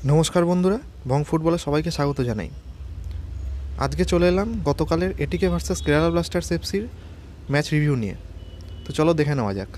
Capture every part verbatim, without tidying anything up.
নমস্কার বন্ধুরা, বং ফুটবলে সবাইকে স্বাগত জানাই। আজকে চলে এলাম গতকালের এটিকে ভার্সেস কেরালা ব্লাস্টার্স এফসির ম্যাচ রিভিউ নিয়ে। তো চলো দেখে নেওয়া যাক।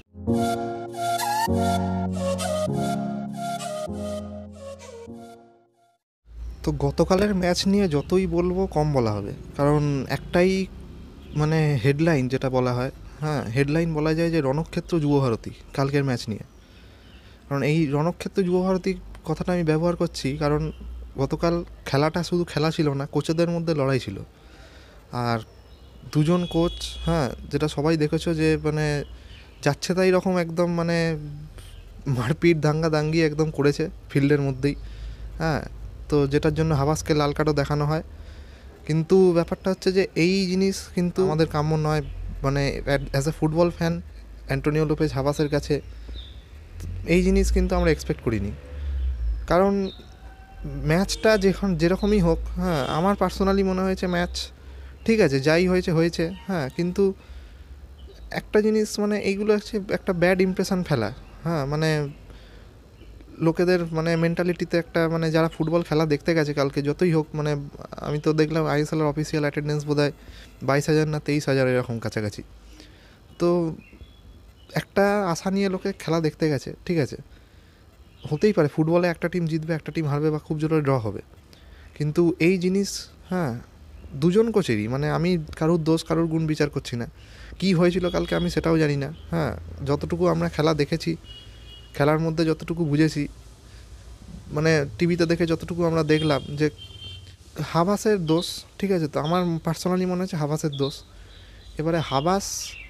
তো গতকালের ম্যাচ নিয়ে যতই বলবো কম বলা হবে, কারণ একটাই মানে হেডলাইন যেটা বলা হয়, হ্যাঁ হেডলাইন বলা যায় যে রণক্ষেত্র যুবভারতী কালকের ম্যাচ নিয়ে। কারণ এই রণক্ষেত্র যুবভারতী কথাটা আমি ব্যবহার করছি কারণ গতকাল খেলাটা শুধু খেলা ছিল না, কোচেদের মধ্যে লড়াই ছিল। আর দুজন কোচ, হ্যাঁ যেটা সবাই দেখেছো যে মানে যাচ্ছে তাই রকম একদম মানে মারপিট দাঙ্গা দাঙ্গি একদম করেছে ফিল্ডের মধ্যেই, হ্যাঁ। তো যেটার জন্য হাবাসকে লাল কার্ডও দেখানো হয়। কিন্তু ব্যাপারটা হচ্ছে যে এই জিনিস কিন্তু আমাদের কাম্য নয়। মানে as a football fan Antonio Lopez হাবাসের কাছে এই জিনিস কিন্তু আমরা এক্সপেক্ট করিনি। কারণ ম্যাচটা যেখন যেরকমই হোক, হ্যাঁ আমার পার্সোনালি মনে হয়েছে ম্যাচ ঠিক আছে, যাই হয়েছে হয়েছে, হ্যাঁ। কিন্তু একটা জিনিস মানে এইগুলো হচ্ছে একটা ব্যাড ইমপ্রেশন ফেলা, হ্যাঁ। মানে লোকেদের মানে মেন্টালিটিতে একটা মানে যারা ফুটবল খেলা দেখতে গেছে কালকে যতই হোক, মানে আমি তো দেখলাম আইএসএলের অফিসিয়াল অ্যাটেন্ডেন্স বোধ হয় বাইশ হাজার না তেইশ হাজার এরকম কাছাকাছি। তো একটা আশা নিয়ে লোকে খেলা দেখতে গেছে, ঠিক আছে, হতেই পারে ফুটবলে একটা টিম জিতবে একটা টিম হারবে বা খুব জোরে ড্র হবে। কিন্তু এই জিনিস, হ্যাঁ দুজন কোচেরই, মানে আমি কারোর দোষ কারোর গুণ বিচার করছি না। কী হয়েছিল কালকে আমি সেটাও জানি না, হ্যাঁ। যতটুকু আমরা খেলা দেখেছি, খেলার মধ্যে যতটুকু বুঝেছি, মানে টিভিতে দেখে যতটুকু আমরা দেখলাম যে হাবাসের দোষ, ঠিক আছে। তো আমার পার্সোনালি মনে হচ্ছে হাবাসের দোষ। এবারে হাবাস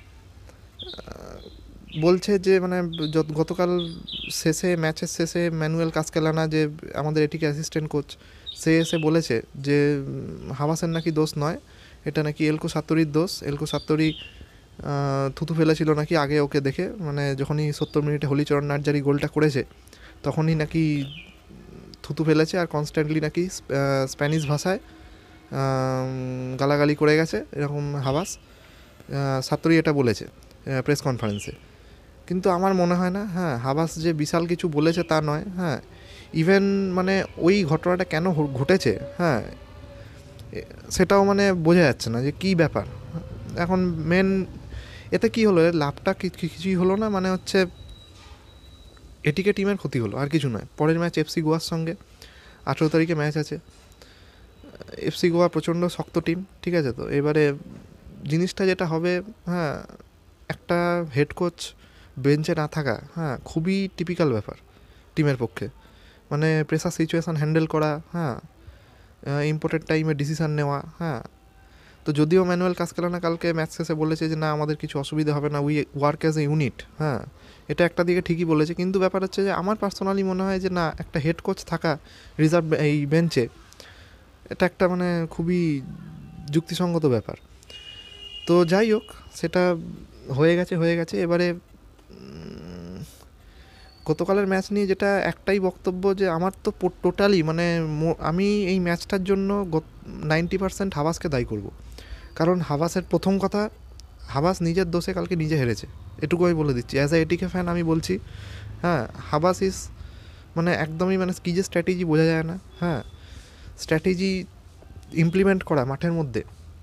বলছে যে মানে গতকাল শেষে ম্যাচের শেষে ম্যানুয়েল কাসকেলানা যে আমাদের এটিকে অ্যাসিস্ট্যান্ট কোচ, সে এসে বলেছে যে হাবাসের নাকি দোষ নয়, এটা নাকি এলকো সাত্তরির দোষ। এলকো সাত্তরি থুতু ফেলেছিল নাকি আগে ওকে দেখে, মানে যখনই সত্তর মিনিটে হলিচরণ নার্জারি গোলটা করেছে তখনই নাকি থুতু ফেলেছে আর কনস্ট্যান্টলি নাকি স্প্যানিশ ভাষায় গালাগালি করে গেছে এরকম হাবাস। সাত্তরি এটা বলেছে প্রেস কনফারেন্সে। কিন্তু আমার মনে হয় না, হ্যাঁ হাবাস যে বিশাল কিছু বলেছে তা নয়, হ্যাঁ। ইভেন মানে ওই ঘটনাটা কেন ঘটেছে, হ্যাঁ সেটাও মানে বোঝা যাচ্ছে না যে কী ব্যাপার। এখন মেন এতে কী হলো, লাভটা কিছুই হলো না, মানে হচ্ছে এটিকে টিমের ক্ষতি হলো আর কিছু নয়। পরের ম্যাচ এফসি গোয়ার সঙ্গে আঠেরো তারিখে ম্যাচ আছে। এফসি গোয়া প্রচণ্ড শক্ত টিম, ঠিক আছে। তো এবারে জিনিসটা যেটা হবে, হ্যাঁ একটা হেড কোচ বেঞ্চে না থাকা, হ্যাঁ খুবই টিপিক্যাল ব্যাপার টিমের পক্ষে। মানে প্রেসার সিচুয়েশান হ্যান্ডেল করা, হ্যাঁ ইম্পর্টেন্ট টাইমে ডিসিশান নেওয়া, হ্যাঁ। তো যদিও ম্যানুয়েল কাসকেলানা কালকে ম্যাচ শেষে বলেছে যে না আমাদের কিছু অসুবিধা হবে না, we work as a unit, হ্যাঁ এটা একটা দিকে ঠিকই বলেছে। কিন্তু ব্যাপার হচ্ছে যে আমার পার্সোনালি মনে হয় যে না, একটা হেড কোচ থাকা রিজার্ভ এই বেঞ্চে এটা একটা মানে খুবই যুক্তিসঙ্গত ব্যাপার। তো যাই হোক, সেটা হয়ে গেছে হয়ে গেছে এবারে গতকালের ম্যাচ নিয়ে যেটা একটাই বক্তব্য যে আমার তো টোটালি মানে আমি এই ম্যাচটার জন্য নাইনটি পার্সেন্ট হাবাসকে দায়ী করব। কারণ হাবাসের প্রথম কথা, হাবাস নিজের দোষে কালকে নিজে হেরেছে, এটুকু আমি বলে দিচ্ছি অ্যাজ এ এটিকে ফ্যান আমি বলছি। হ্যাঁ হাবাস ইস মানে একদমই মানে কী যে স্ট্র্যাটেজি বোঝা যায় না, হ্যাঁ স্ট্র্যাটেজি ইমপ্লিমেন্ট করা মাঠের মধ্যে।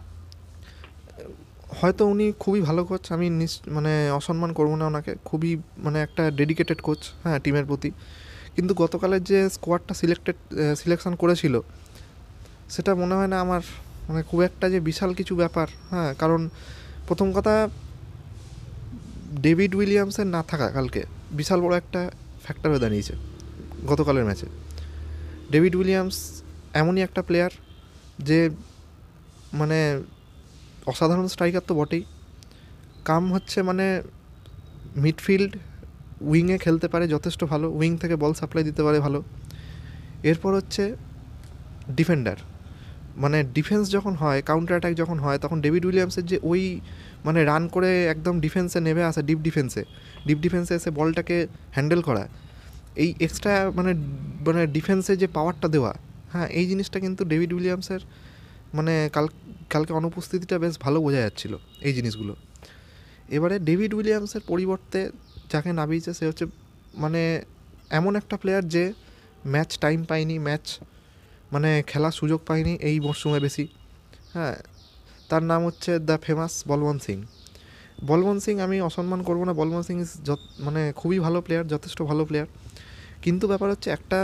হয়তো উনি খুবই ভালো কোচ, আমি মানে অসম্মান করবো না ওনাকে, খুবই মানে একটা ডেডিকেটেড কোচ, হ্যাঁ টিমের প্রতি। কিন্তু গতকালের যে স্কোয়াডটা সিলেক্টেড সিলেকশন করেছিল সেটা মনে হয় না আমার মানে খুব একটা যে বিশাল কিছু ব্যাপার, হ্যাঁ। কারণ প্রথম কথা, ডেভিড উইলিয়ামসের না থাকা কালকে বিশাল বড় একটা ফ্যাক্টর হয়ে দাঁড়িয়েছে গতকালের ম্যাচে। ডেভিড উইলিয়ামস এমনই একটা প্লেয়ার যে মানে অসাধারণ স্ট্রাইকার তো বটেই, কাম হচ্ছে মানে মিডফিল্ড উইংয়ে খেলতে পারে যথেষ্ট ভালো, উইং থেকে বল সাপ্লাই দিতে পারে ভালো। এরপর হচ্ছে ডিফেন্ডার, মানে ডিফেন্স যখন হয়, কাউন্টার অ্যাটাক যখন হয়, তখন ডেভিড উইলিয়ামসের যে ওই মানে রান করে একদম ডিফেন্সে নেমে আসা, ডিপ ডিফেন্সে ডিপ ডিফেন্সে এসে বলটাকে হ্যান্ডেল করা, এই এক্সট্রা মানে মানে ডিফেন্সে যে পাওয়ারটা দেওয়া, হ্যাঁ এই জিনিসটা কিন্তু ডেভিড উইলিয়ামসের মানে কাল কালকে অনুপস্থিতিটা বেশ ভালো বোঝা যাচ্ছিলো এই জিনিসগুলো। এবারে ডেভিড উইলিয়ামসের পরিবর্তে যাকে নামিয়েছে সে হচ্ছে মানে এমন একটা প্লেয়ার যে ম্যাচ টাইম পাইনি, ম্যাচ মানে খেলার সুযোগ পাইনি এই মরশুমে বেশি। হ্যাঁ, তার নাম হচ্ছে দ্য ফেমাস বলবন্ত সিং। বলবন্ত সিং আমি অসম্মান করবো না, বলবন্ত সিং ইজ মানে খুবই ভালো প্লেয়ার, যথেষ্ট ভালো প্লেয়ার। কিন্তু ব্যাপার হচ্ছে একটা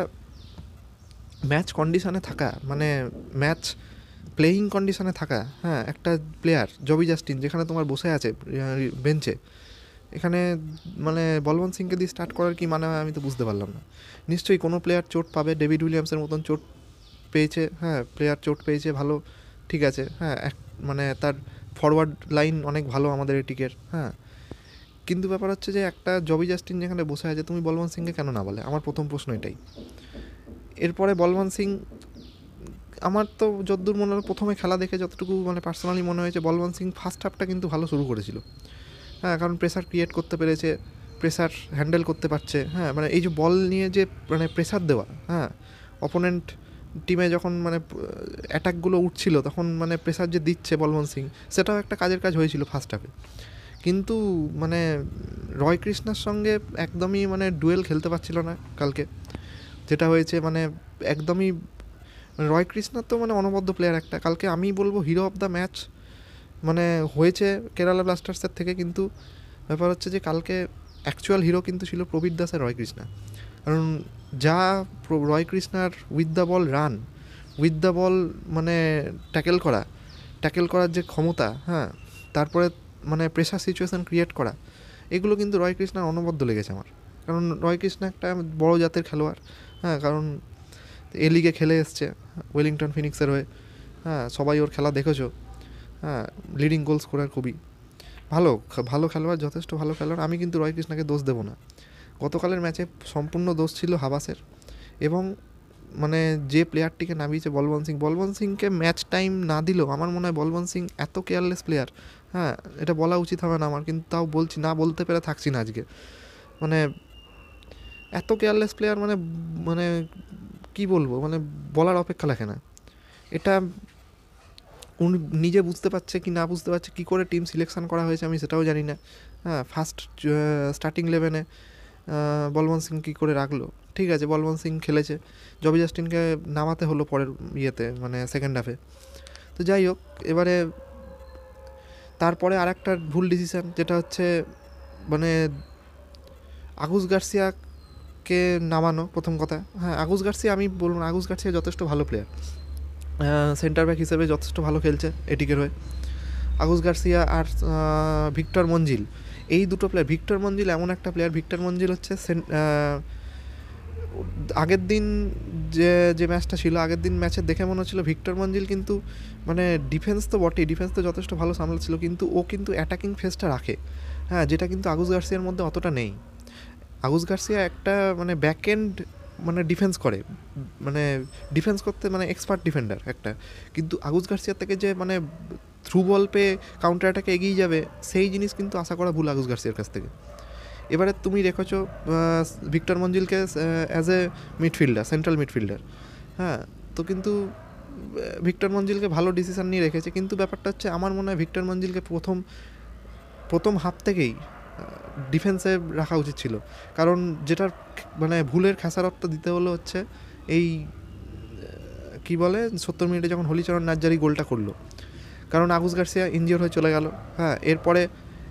ম্যাচ কন্ডিশনে থাকা, মানে ম্যাচ প্লেয়িং কন্ডিশনে থাকা, হ্যাঁ, একটা প্লেয়ার জবি জাস্টিন যেখানে তোমার বসে আছে বেঞ্চে, এখানে মানে বলবন্ত সিংকে দিয়ে স্টার্ট করার কি মানে হয় আমি তো বুঝতে পারলাম না। নিশ্চয়ই কোনো প্লেয়ার চোট পাবে, ডেভিড উইলিয়ামসের মতন চোট পেয়েছে, হ্যাঁ, প্লেয়ার চোট পেয়েছে, ভালো, ঠিক আছে, হ্যাঁ, এক মানে তার ফরওয়ার্ড লাইন অনেক ভালো আমাদের এটিকের, হ্যাঁ, কিন্তু ব্যাপার হচ্ছে যে একটা জবি জাস্টিন যেখানে বসে আছে তুমি বলবন্ত সিংকে কেন না বলে, আমার প্রথম প্রশ্ন এটাই। এরপরে বলবন্ত সিং আমার তো যতদূর মনে হয় প্রথমে খেলা দেখে যতটুকু মানে পার্সোনালি মনে হয়েছে বলবন্ত সিং ফার্স্ট হাফটা কিন্তু ভালো শুরু করেছিল, হ্যাঁ, কারণ প্রেসার ক্রিয়েট করতে পেরেছে, প্রেসার হ্যান্ডেল করতে পারছে, হ্যাঁ, মানে এই যে বল নিয়ে যে মানে প্রেসার দেওয়া, হ্যাঁ, অপোনেন্ট টিমে যখন মানে অ্যাটাকগুলো উঠছিল তখন মানে প্রেসার যে দিচ্ছে বলবন্ত সিং, সেটাও একটা কাজের কাজ হয়েছিল ফার্স্ট হাফে। কিন্তু মানে রয় কৃষ্ণার সঙ্গে একদমই মানে ডুয়েল খেলতে পারছিল না কালকে, যেটা হয়েছে মানে একদমই রয় কৃষ্ণার তো মানে অনবদ্য প্লেয়ার একটা, কালকে আমি বলবো হিরো অফ দ্য ম্যাচ মানে হয়েছে কেরালা ব্লাস্টার্সের থেকে। কিন্তু ব্যাপার হচ্ছে যে কালকে অ্যাকচুয়াল হিরো কিন্তু ছিল প্রবীর দাস আর রয় কৃষ্ণা, কারণ যা রয় কৃষ্ণার with the ball run, with the ball মানে ট্যাকেল করা, ট্যাকেল করার যে ক্ষমতা, হ্যাঁ, তারপরে মানে প্রেশার সিচুয়েশান ক্রিয়েট করা, এগুলো কিন্তু রয় কৃষ্ণার অনবদ্য লেগেছে আমার। কারণ রয় কৃষ্ণা একটা বড় জাতের খেলোয়াড়, হ্যাঁ, কারণ এ লিগে খেলে এসছে ওয়েলিংটন ফিনিক্সের হয়ে, হ্যাঁ, সবাই ওর খেলা দেখেছো, হ্যাঁ, লিডিং গোল স্কোরার, খুবই ভালো ভালো খেলোয়াড়, যথেষ্ট ভালো খেলোয়াড়। আমি কিন্তু রয় কৃষ্ণাকে দোষ দেবো না, গতকালের ম্যাচে সম্পূর্ণ দোষ ছিল হাবাসের। এবং মানে যে প্লেয়ারটিকে নামিয়েছে বলবন্ত সিং, বলবন্ত সিংকে ম্যাচ টাইম না দিলেও আমার মনে হয় বলবন্ত সিং এত কেয়ারলেস প্লেয়ার, হ্যাঁ, এটা বলা উচিত হবে না আমার, কিন্তু তাও বলছি, না বলতে পেরে থাকছি না আজকে। মানে এত কেয়ারলেস প্লেয়ার মানে মানে কী বলবো, মানে বলার অপেক্ষা রাখে না। এটা উনি নিজে বুঝতে পারছে কি না বুঝতে পারছে, কী করে টিম সিলেকশন করা হয়েছে আমি সেটাও জানি না। হ্যাঁ, ফার্স্ট স্টার্টিং ইলেভেনে বলবন্ত সিং কী করে রাখলো, ঠিক আছে, বলবন্ত সিং খেলেছে, জবি জাস্টিনকে নামাতে হলো পরের ইয়েতে মানে সেকেন্ড হাফে। তো যাই হোক, এবারে তারপরে আর একটা ভুল ডিসিশান, যেটা হচ্ছে মানে আগুস গার্সিয়াকে নামানো, প্রথম কথা। হ্যাঁ, আগুস গার্সিয়া আমি বলবো না, আগুস গার্সিয়া যথেষ্ট ভালো প্লেয়ার, সেন্টার ব্যাক হিসেবে যথেষ্ট ভালো খেলছে এটিকের হয়ে। আগুস গার্সিয়া আর ভিক্টর মঞ্জিল, এই দুটো প্লেয়ার, ভিক্টর মঞ্জিল এমন একটা প্লেয়ার, ভিক্টর মঞ্জিল হচ্ছে আগের দিন যে যে ম্যাচটা ছিল, আগের দিন ম্যাচে দেখে মনে হচ্ছিলো ভিক্টর মঞ্জিল কিন্তু মানে ডিফেন্স তো বটেই, ডিফেন্স তো যথেষ্ট ভালো সামলাচ্ছিল, কিন্তু ও কিন্তু অ্যাটাকিং ফেসটা রাখে, হ্যাঁ, যেটা কিন্তু আগুস গার্সিয়ার মধ্যে অতটা নেই। আগুস গার্সিয়া একটা মানে ব্যাক এন্ড মানে ডিফেন্স করে, মানে ডিফেন্স করতে মানে এক্সপার্ট ডিফেন্ডার একটা, কিন্তু আগুস গার্সিয়ার থেকে যে মানে থ্রু বল পেয়ে কাউন্টার অ্যাটাকে এগিয়ে যাবে সেই জিনিস কিন্তু আশা করা ভুল আগুস গার্সিয়ার কাছ থেকে। এবারে তুমি রেখেছো ভিক্টর মঞ্জিলকে as a midfielder, central midfielder, হ্যাঁ, তো কিন্তু ভিক্টর মঞ্জিলকে ভালো ডিসিশান নিয়ে রেখেছে, কিন্তু ব্যাপারটা হচ্ছে আমার মনে হয় ভিক্টর মঞ্জিলকে প্রথম প্রথম হাফ থেকেই ডিফেন্সে রাখা উচিত ছিল, কারণ যেটার মানে ভুলের খেসারতটা দিতে হলো হচ্ছে এই কি বলে সত্তর মিনিটে যখন হলিচরণ নার্জারি গোলটা করলো, কারণ আগুস গার্সিয়া ইনজিওর হয়ে চলে গেল, হ্যাঁ, এরপরে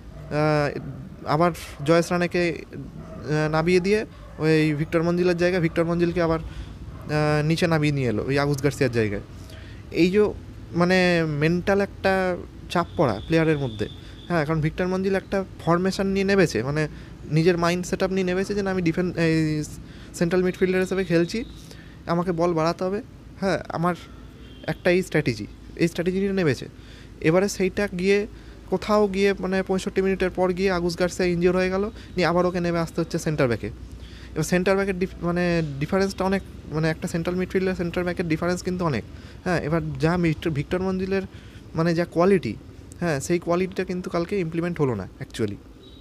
আবার জয়েস রানাকে নামিয়ে দিয়ে ওই ভিক্টর মঞ্জিলের জায়গায় ভিক্টর মঞ্জিলকে আবার নিচে নামিয়ে নিয়ে এলো ওই আগুস গার্সিয়ার জায়গায়। এই যে মানে মেন্টাল একটা চাপ পড়া প্লেয়ারের মধ্যে, হ্যাঁ, কারণ ভিক্টর মঞ্জিল একটা ফরমেশন নিয়ে নেবেছে, মানে নিজের মাইন্ড সেট আপ নিয়ে নেবেছে যে না আমি ডিফেন্স এই সেন্ট্রাল মিডফিল্ডার হিসেবে খেলছি, আমাকে বল বাড়াতে হবে, হ্যাঁ, আমার একটা এই স্ট্র্যাটেজি, এই স্ট্র্যাটেজি নিয়ে নেবেছে। এবারে সেইটা গিয়ে কোথাও গিয়ে মানে পঁয়ষট্টি মিনিটের পর গিয়ে আগুস গার্সিয়া ইনজিওর হয়ে গেল, নিয়ে আবার ওকে নেমে আসতে হচ্ছে সেন্টার ব্যাকে। এবার সেন্টার ব্যাকের মানে ডিফারেন্সটা অনেক, মানে একটা সেন্ট্রাল মিডফিল্ডার সেন্টার ব্যাকের ডিফারেন্স কিন্তু অনেক, হ্যাঁ, এবার যা ভিক্টর মঞ্জিলের মানে যা কোয়ালিটি, হ্যাঁ, সেই কোয়ালিটিটা কিন্তু কালকে ইমপ্লিমেন্ট হলো না অ্যাকচুয়ালি।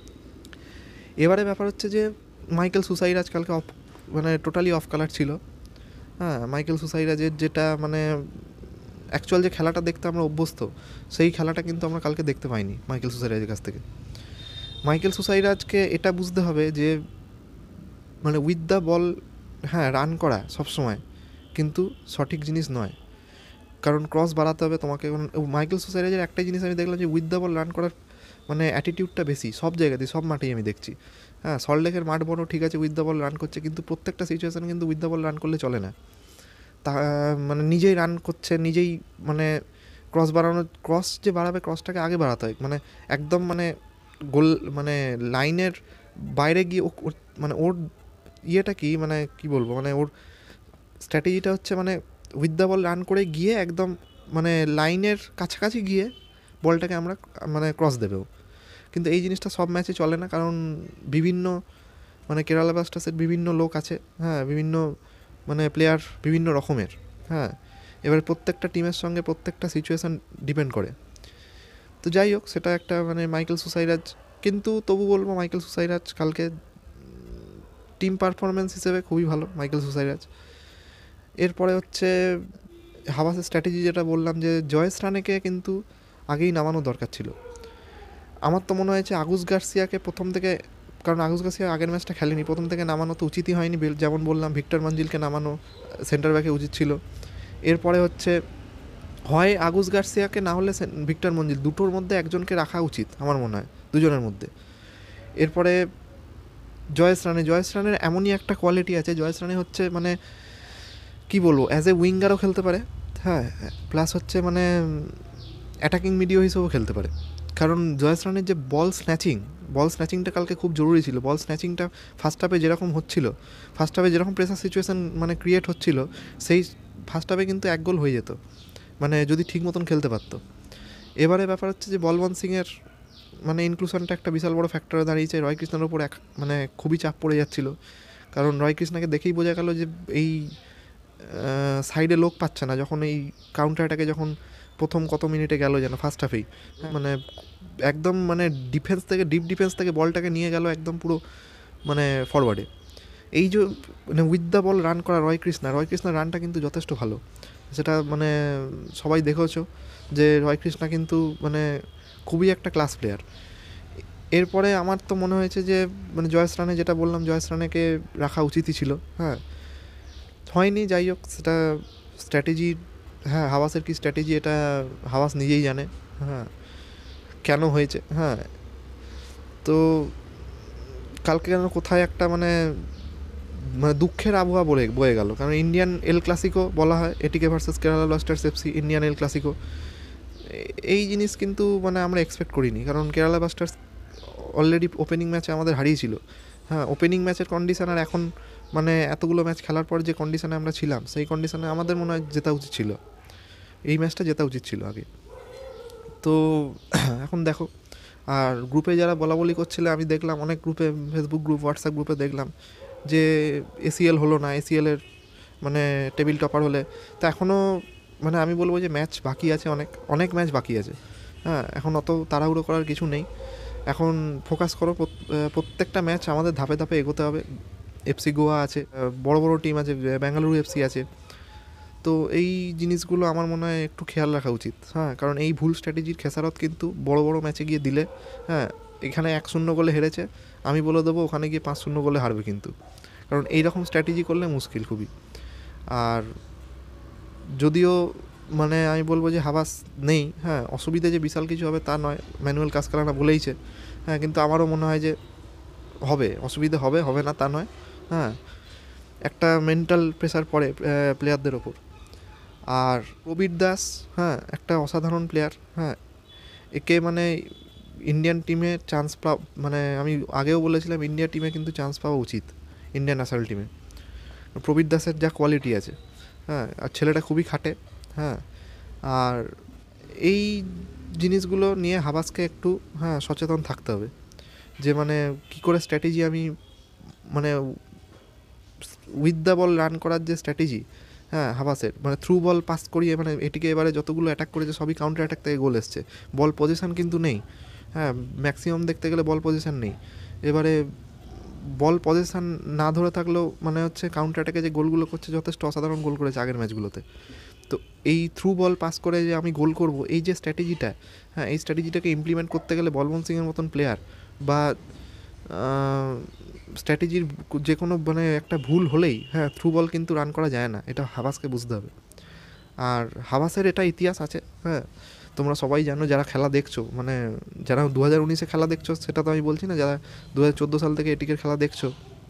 এবারে ব্যাপার হচ্ছে যে মাইকেল সুসাইরাজ কালকে অফ মানে টোটালি অফ কালার ছিল, হ্যাঁ, মাইকেল সুসাইরাজের যেটা মানে অ্যাকচুয়াল যে খেলাটা দেখতে আমরা অভ্যস্ত সেই খেলাটা কিন্তু আমরা কালকে দেখতে পাইনি মাইকেল সুসাইরাজের কাছ থেকে। মাইকেল সুসাইরাজকে এটা বুঝতে হবে যে মানে উইথ দ্য বল হ্যাঁ রান করা সবসময় কিন্তু সঠিক জিনিস নয়, কারণ ক্রস বাড়াতে হবে তোমাকে। মাইকেল সোসাইরাজের একটাই জিনিস আমি দেখলাম যে উইথ দ্য বল রান করার মানে অ্যাটিটিউডটা বেশি সব জায়গাতেই, সব মাঠেই আমি দেখছি। হ্যাঁ সল্টলেকের মাঠ বড় ঠিক আছে, উইথ দ্য বল রান করছে, কিন্তু প্রত্যেকটা সিচুয়েশান কিন্তু উইথ দ্য বল রান করলে চলে না। তা মানে নিজেই রান করছে, নিজেই মানে ক্রস বাড়ানো, ক্রস যে বাড়াবে ক্রসটাকে আগে বাড়াতে হয়, মানে একদম মানে গোল মানে লাইনের বাইরে গিয়ে মানে ওর ইয়েটা কি মানে কি বলবো মানে ওর স্ট্র্যাটেজিটা হচ্ছে মানে উইথ দ্য বল রান করে গিয়ে একদম মানে লাইনের কাছাকাছি গিয়ে বলটাকে আমরা মানে ক্রস দেবেও, কিন্তু এই জিনিসটা সব ম্যাচে চলে না, কারণ বিভিন্ন মানে কেরালা ব্লাস্টার্সের বিভিন্ন লোক আছে, হ্যাঁ বিভিন্ন মানে প্লেয়ার বিভিন্ন রকমের। হ্যাঁ এবার প্রত্যেকটা টিমের সঙ্গে প্রত্যেকটা সিচুয়েশান ডিপেন্ড করে। তো যাই হোক সেটা একটা মানে মাইকেল সোসাইরাজ, কিন্তু তবু বলবো মাইকেল সোসাইরাজ কালকে টিম পারফরমেন্স হিসেবে খুবই ভালো মাইকেল সোসাইরাজ। এরপরে হচ্ছে হাবাসের স্ট্র্যাটেজি যেটা বললাম যে জয়েস রানেকে কিন্তু আগেই নামানো দরকার ছিল। আমার তো মনে হয়েছে আগুস গার্সিয়াকে প্রথম থেকে, কারণ আগুস গার্সিয়া আগের ম্যাচটা খেলেনি, প্রথম থেকে নামানো তো উচিতই হয়নি। যেমন বললাম ভিক্টর মঞ্জিলকে নামানো সেন্টার ব্যাকে উচিত ছিল। এরপরে হচ্ছে হয় আগুস গার্সিয়াকে না হলে ভিক্টর মঞ্জিল, দুটোর মধ্যে একজনকে রাখা উচিত আমার মনে হয়, দুজনের মধ্যে। এরপরে জয়েস রানে, জয়েস রানের এমনই একটা কোয়ালিটি আছে, জয়েস রানে হচ্ছে মানে কি বলবো অ্যাজ এ উইঙ্গারও খেলতে পারে, হ্যাঁ প্লাস হচ্ছে মানে অ্যাটাকিং মিডিও হিসেবেও খেলতে পারে। কারণ জয়েস রানের যে বল স্ন্যাচিং, বল স্ন্যাচিংটা কালকে খুব জরুরি ছিল। বল স্ন্যাচিংটা ফার্স্ট হাফে যেরকম হচ্ছিল, ফার্স্ট হাফে যেরকম প্রেসার সিচুয়েশান মানে ক্রিয়েট হচ্ছিল, সেই ফার্স্ট হাফে কিন্তু এক গোল হয়ে যেত মানে যদি ঠিক মতন খেলতে পারতো। এবারে ব্যাপার হচ্ছে যে বলবন্ত সিংয়ের মানে ইনক্লুশনটা একটা বিশাল বড় ফ্যাক্টরে দাঁড়িয়েছে। রয় কৃষ্ণের ওপর এক মানে খুবই চাপ পড়ে যাচ্ছিল, কারণ রয় কৃষ্ণকে দেখেই বোঝা গেল যে এই সাইডে লোক পাচ্ছে না। যখন এই কাউন্টার অ্যাটাকে যখন প্রথম কত মিনিটে গেল যেন ফার্স্ট হাফেই মানে একদম মানে ডিফেন্স থেকে ডিপ ডিফেন্স থেকে বলটাকে নিয়ে গেল একদম পুরো মানে ফরওয়ার্ডে। এই যে মানে উইথ দ্য বল রান করা রয় কৃষ্ণা, রয় কৃষ্ণার রানটা কিন্তু যথেষ্ট ভালো, সেটা মানে সবাই দেখেছো যে রয় কৃষ্ণা কিন্তু মানে খুবই একটা ক্লাস প্লেয়ার। এরপরে আমার তো মনে হয়েছে যে মানে জয়েস রানে, যেটা বললাম জয়েস রানেকে রাখা উচিতই ছিল, হ্যাঁ হয়নি। যাই হোক সেটা স্ট্র্যাটেজি, হ্যাঁ হাওয়াসের কি স্ট্র্যাটেজি এটা হাওয়াস নিজেই জানে, হ্যাঁ কেন হয়েছে। হ্যাঁ তো কালকে যেন কোথায় একটা মানে মানে দুঃখের আবহাওয়া বয়ে বয়ে গেল, কারণ ইন্ডিয়ান এল ক্লাসিকো বলা হয়, ATK versus Kerala Blasters FC, Indian El Clasico, এই জিনিস কিন্তু মানে আমরা এক্সপেক্ট করিনি, কারণ কেরালা ব্লাস্টার্স অলরেডি ওপেনিং ম্যাচে আমাদের হারিয়েছিল। হ্যাঁ ওপেনিং ম্যাচের কন্ডিশন আর এখন মানে এতগুলো ম্যাচ খেলার পর যে কন্ডিশনে আমরা ছিলাম, সেই কন্ডিশনে আমাদের মনে হয় জেতা উচিত ছিল, এই ম্যাচটা জেতা উচিত ছিল আগে। তো এখন দেখো, আর গ্রুপে যারা বলা বলি করছিল আমি দেখলাম অনেক গ্রুপে, ফেসবুক গ্রুপ হোয়াটসঅ্যাপ গ্রুপে দেখলাম যে এসিএল হলো না, এসিএলের মানে টেবিল টপার হলে। তো এখনও মানে আমি বলবো যে ম্যাচ বাকি আছে, অনেক অনেক ম্যাচ বাকি আছে। হ্যাঁ এখন অত তাড়াহুড়ো করার কিছু নেই, এখন ফোকাস করো, প্রত্যেকটা ম্যাচ আমাদের ধাপে ধাপে এগোতে হবে। এফসি গোয়া আছে, বড় বড় টিম আছে, বেঙ্গালুরু এফসি আছে, তো এই জিনিসগুলো আমার মনে হয় একটু খেয়াল রাখা উচিত। হ্যাঁ কারণ এই ভুল স্ট্র্যাটেজির খেসারত কিন্তু বড় বড় ম্যাচে গিয়ে দিলে, হ্যাঁ এখানে এক শূন্য গোলে হেরেছে, আমি বলে দেবো ওখানে গিয়ে পাঁচ শূন্য গোলে হারবে কিন্তু, কারণ এইরকম স্ট্র্যাটেজি করলে মুশকিল খুবই। আর যদিও মানে আমি বলবো যে হাবাস নেই, হ্যাঁ অসুবিধা যে বিশাল কিছু হবে তা নয়, ম্যানুয়েল কাসকারানা বলেইছে, হ্যাঁ কিন্তু আমারও মনে হয় যে হবে, অসুবিধা হবে, হবে না তা নয়। হ্যাঁ একটা মেন্টাল প্রেসার পড়ে প্লেয়ারদের ওপর। আর প্রবীর দাস, হ্যাঁ একটা অসাধারণ প্লেয়ার, হ্যাঁ একে মানে ইন্ডিয়ান টিমে চান্স পাওয়া মানে আমি আগেও বলেছিলাম ইন্ডিয়া টিমে কিন্তু চান্স পাওয়া উচিত, ইন্ডিয়ান ন্যাশনাল টিমে। প্রবীর দাসের যা কোয়ালিটি আছে, হ্যাঁ আর ছেলেটা খুবই খাটে। হ্যাঁ আর এই জিনিসগুলো নিয়ে হাবাসকে একটু হ্যাঁ সচেতন থাকতে হবে, যে মানে কী করে স্ট্র্যাটেজি আমি মানে উইথ দ্য বল রান করার যে স্ট্র্যাটেজি, হ্যাঁ হাবাসের মানে থ্রু বল পাস করিয়ে মানে এটিকে এবারে যতগুলো অ্যাটাক করেছে সবই কাউন্টার অ্যাটাক থেকে গোল এসছে, বল পজিশন কিন্তু নেই। হ্যাঁ ম্যাক্সিমাম দেখতে গেলে বল পজিশন নেই। এবারে বল পজিশন না ধরে থাকলেও মানে হচ্ছে কাউন্টার অ্যাটাকে যে গোলগুলো করছে যথেষ্ট অসাধারণ গোল করেছে আগের ম্যাচগুলোতে। তো এই থ্রু বল পাস করে যে আমি গোল করব, এই যে স্ট্র্যাটেজিটা, হ্যাঁ এই স্ট্র্যাটেজিটাকে ইমপ্লিমেন্ট করতে গেলে বলবন্ত সিংয়ের মতন প্লেয়ার বা স্ট্র্যাটেজির যে কোনো মানে একটা ভুল হলেই হ্যাঁ থ্রু বল কিন্তু রান করা যায় না, এটা হাবাসকে বুঝতে হবে। আর হাবাসের এটা ইতিহাস আছে, হ্যাঁ তোমরা সবাই জানো যারা খেলা দেখছো, মানে যারা দু হাজার উনিশে খেলা দেখছো সেটা তো আমি বলছি না, যারা দু হাজার চোদ্দো সাল থেকে এটিকের খেলা দেখছো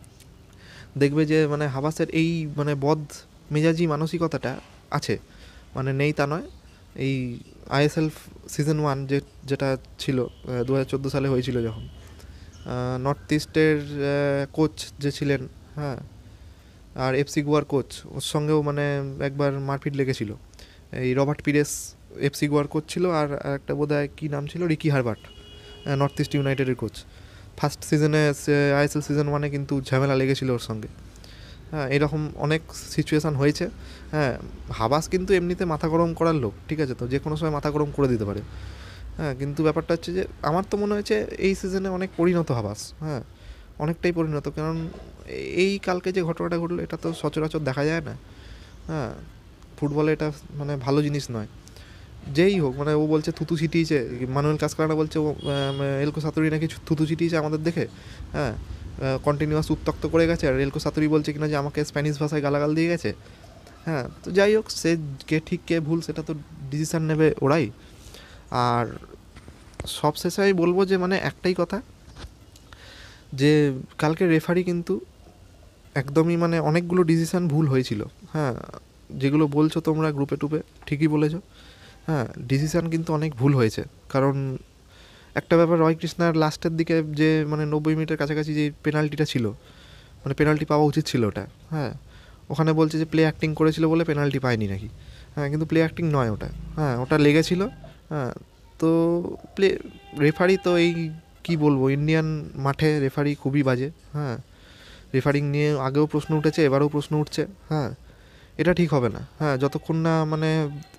দেখবে যে মানে হাবাসের এই মানে বদ মেজাজি মানসিকতাটা আছে, মানে নেই তা নয়। এই আইএসএল সিজন ওয়ান যে যেটা ছিল দু হাজার চোদ্দো সালে হয়েছিল যখন, নর্থ ইস্টের কোচ যে ছিলেন, হ্যাঁ আর এফসি গোয়ার কোচ, ওর সঙ্গেও মানে একবার মারপিট লেগেছিল। এই রবার্ট পিরেস এফসি গোয়ার কোচ ছিল, আর একটা বোধহয় কী নাম ছিল, রিকি হারবার্ট নর্থ ইস্ট ইউনাইটেডের কোচ। ফার্স্ট সিজনে আইএসএল সিজন ওয়ানে কিন্তু ঝামেলা লেগেছিল ওর সঙ্গে। হ্যাঁ এরকম অনেক সিচুয়েশান হয়েছে। হ্যাঁ হাবাস কিন্তু এমনিতে মাথা গরম করার লোক, ঠিক আছে, তো যে কোনো সময় মাথা গরম করে দিতে পারে। হ্যাঁ কিন্তু ব্যাপারটা হচ্ছে যে আমার তো মনে হয়েছে এই সিজনে অনেক পরিণত হাবাস, হ্যাঁ অনেকটাই পরিণত, কারণ এই কালকে যে ঘটনাটা ঘটলো এটা তো সচরাচর দেখা যায় না। হ্যাঁ ফুটবলে এটা মানে ভালো জিনিস নয়। যেই হোক, মানে ও বলছে থুতু ছিটিয়েছে, মানুয়েল কাসকারানা বলছে ও এলকো সাতুরি নাকি থুতু ছিটিয়েছে আমাদের দেখে, হ্যাঁ কন্টিনিউয়াস উত্তক্ত করে গেছে, আর এলকো সাতুরি বলছে কিনা যে আমাকে স্প্যানিশ ভাষায় গালাগাল দিয়ে গেছে। হ্যাঁ তো যাই হোক, সে কে ঠিক কে ভুল সেটা তো ডিসিশান নেবে ওরাই। আর সবশেষে আমি বলবো যে মানে একটাই কথা, যে কালকে রেফারি কিন্তু একদমই মানে অনেকগুলো ডিসিশান ভুল হয়েছিল। হ্যাঁ যেগুলো বলছো তোমরা গ্রুপে টুপে ঠিকই বলেছো, হ্যাঁ ডিসিশান কিন্তু অনেক ভুল হয়েছে। কারণ একটা ব্যাপার, রয় কৃষ্ণার লাস্টের দিকে যে মানে নব্বই মিনিটের কাছাকাছি যে পেনাল্টিটা ছিল, মানে পেনাল্টি পাওয়া উচিত ছিল ওটা, হ্যাঁ ওখানে বলছে যে প্লে অ্যাক্টিং করেছিল বলে পেনাল্টি পায়নি নাকি। হ্যাঁ কিন্তু প্লে অ্যাক্টিং নয় ওটা, হ্যাঁ ওটা লেগেছিল। হ্যাঁ তো প্লে রেফারি তো এই কী বলবো, ইন্ডিয়ান মাঠে রেফারি খুবই বাজে। হ্যাঁ রেফারিং নিয়ে আগেও প্রশ্ন উঠেছে, এবারেও প্রশ্ন উঠছে। হ্যাঁ এটা ঠিক হবে না, হ্যাঁ যতক্ষণ না মানে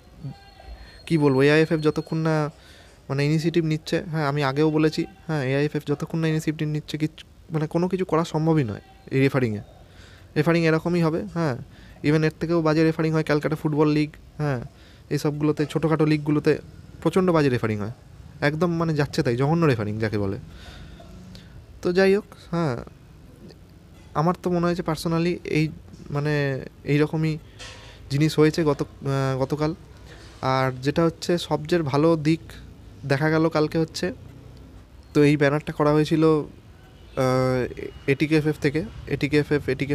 কী বলবো এআইএফএফ যতক্ষণ না মানে ইনিশিয়েটিভ নিচ্ছে, হ্যাঁ আমি আগেও বলেছি, হ্যাঁ এআইএফএফ যতক্ষণ না ইনিশিয়েটিভ নিচ্ছে কি মানে কোনো কিছু করা সম্ভবই নয় এই রেফারিংয়ে। রেফারিং এরকমই হবে, হ্যাঁ ইভেন এর থেকেও বাজে রেফারিং হয় ক্যালকাটা ফুটবল লিগ, হ্যাঁ এইসবগুলোতে ছোটোখাটো লিগগুলোতে প্রচণ্ড বাজে রেফারিং হয়, একদম মানে যাচ্ছে তাই জঘন্য রেফারিং যাকে বলে। তো যাই হোক, হ্যাঁ আমার তো মনে হয়েছে পার্সোনালি এই মানে এই রকমই জিনিস হয়েছে গত গতকাল। আর যেটা হচ্ছে সবচেয়ে ভালো দিক দেখা গেল কালকে হচ্ছে, তো এই ব্যানারটা করা হয়েছিল এটিকেএফএফ থেকে, এটিকেএফএফ এটিকে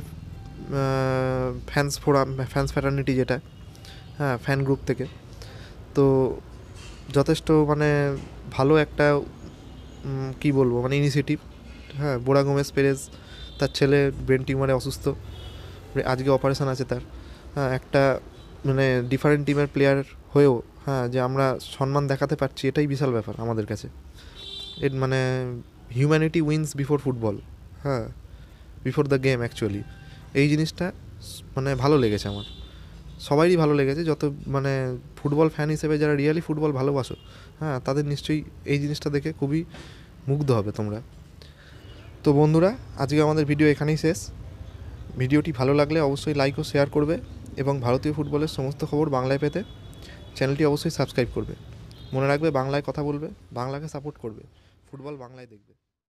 ফ্যান্স ফোরাম ফ্যান্স ফ্যাটার্নিটি যেটা, হ্যাঁ ফ্যান গ্রুপ থেকে। তো যথেষ্ট মানে ভালো একটা কী বলবো মানে ইনিশিয়েটিভ। হ্যাঁ বোরা গোমেজ পেরেজ তার ছেলে ব্রেন টিউমারে অসুস্থ, আজকে অপারেশান আছে তার। হ্যাঁ একটা মানে ডিফারেন্ট টিমের প্লেয়ার হয়েও হ্যাঁ যে আমরা সম্মান দেখাতে পারছি, এটাই বিশাল ব্যাপার আমাদের কাছে। এর মানে হিউম্যানিটি উইন্স বিফোর ফুটবল, হ্যাঁ বিফোর দ্য গেম অ্যাকচুয়ালি। এই জিনিসটা মানে ভালো লেগেছে আমার, সবারই ভালো লেগেছে, যত মানে ফুটবল ফ্যান হিসেবে যারা রিয়েলি ফুটবল ভালোবাসো, হ্যাঁ তাদের নিশ্চয়ই এই জিনিসটা দেখে খুবই মুগ্ধ হবে তোমরা। তো বন্ধুরা আজকে আমাদের ভিডিও এখানেই শেষ। ভিডিওটি ভালো লাগলে অবশ্যই লাইক ও শেয়ার করবে, এবং ভারতীয় ফুটবলের সমস্ত খবর বাংলায় পেতে চ্যানেলটি অবশ্যই সাবস্ক্রাইব করবে। মনে রাখবে বাংলায় কথা বলবে, বাংলাকে সাপোর্ট করবে, ফুটবল বাংলায় দেখবে।